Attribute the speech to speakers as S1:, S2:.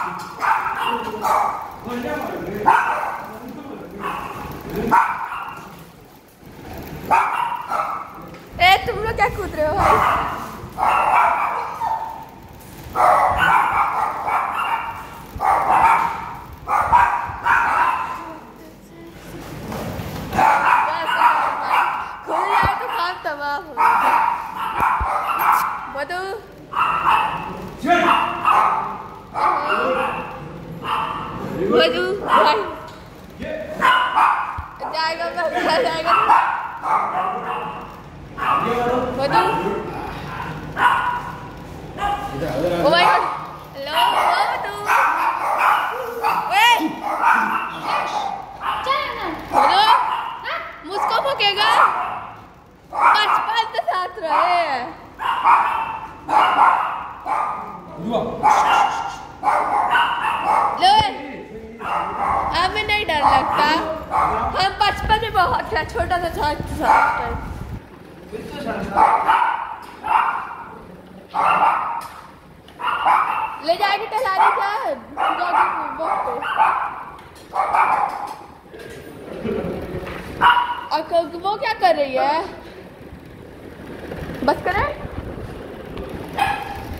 S1: तुम लोग क्या कूद रहे हो भाई? खुल जाए तो काम तबाह हो जाए। मधु मधु भाई जाएगा जाएगा Madhu. Oh my god, hello Madhu. Madhu मुझको भूखेगा। बचपन से साथ रहे हैं। हमें नहीं डर लगता, हम बचपन में बहुत था, छोटा सा ले जाएगी टहलाने क्या और वो क्या कर रही है? बस करें।